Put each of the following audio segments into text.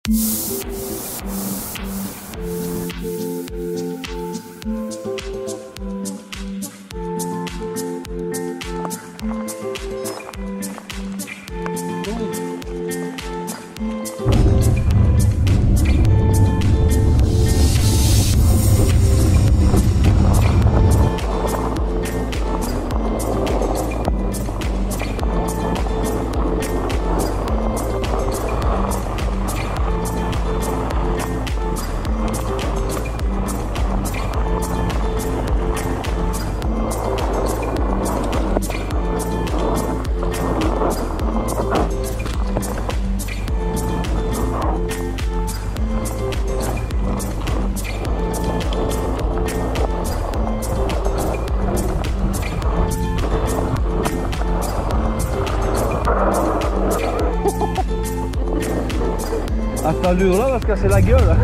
À cette allure là, on va se casser la gueule.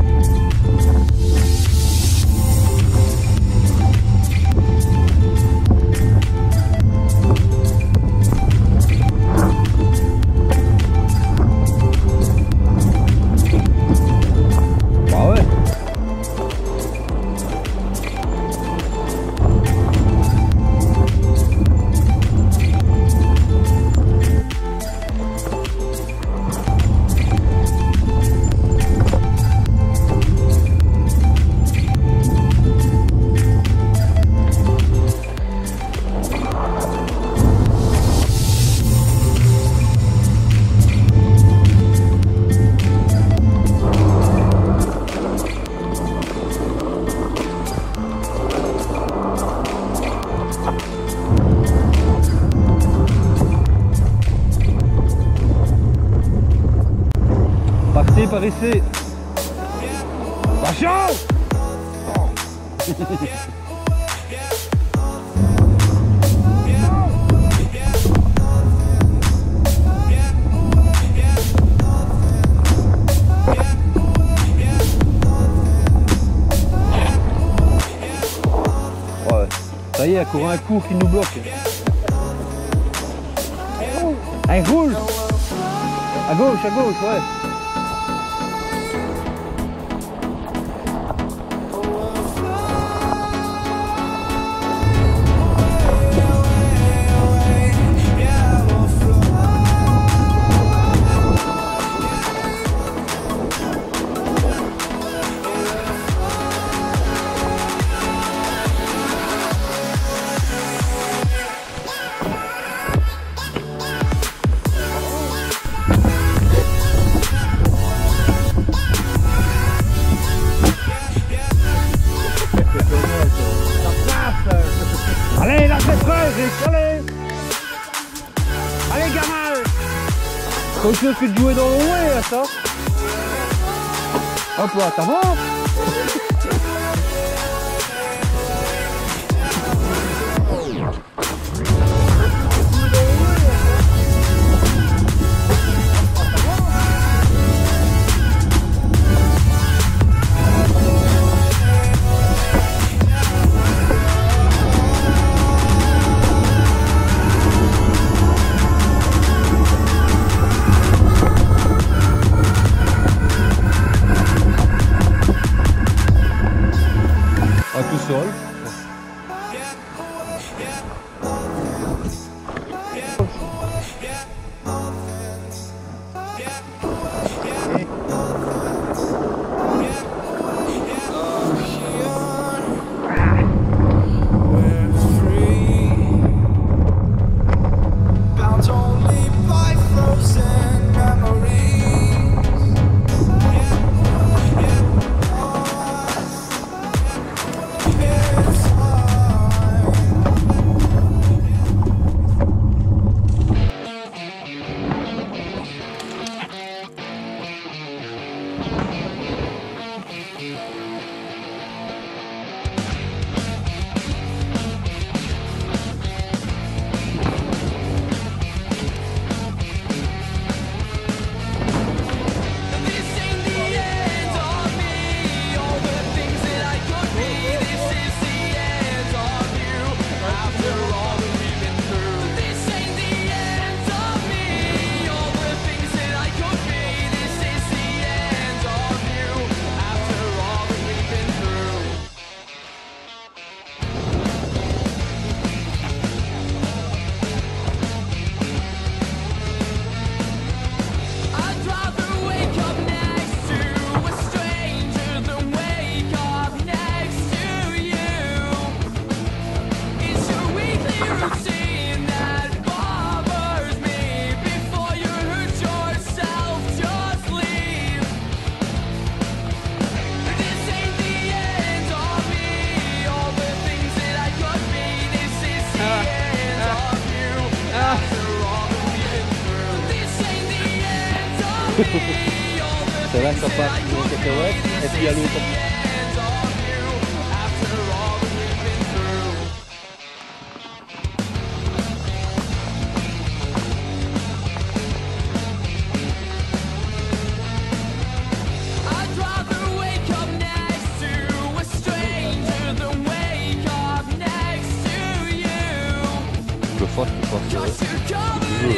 Bah ouais. Partez par ici. Attention. Ouais. Ça y est, il court un cours qui nous bloque. Un roule. À gauche, ouais. Allez, lâche les fraises, allez. Allez, gamin. Comme tu fais de jouer dans le way, ça. Hop là, ça va. Tout seul. C'est là que ça part dans le cacahuète, et puis à l'eau comme ça. Le fort qui passe du jeu.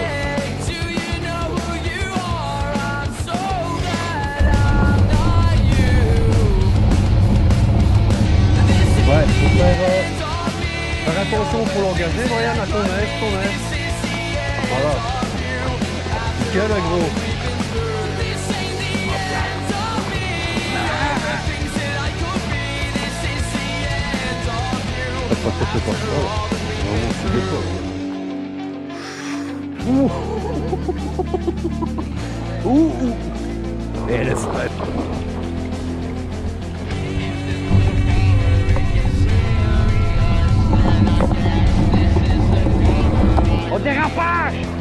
Ouais, faut faire attention pour l'engager, Brian, à ton aise. Voilà. Nickel, gros. T'as pas fait par ça. Non, c'est des fois. Ouh. Et elle est fraîche. Au dérapage!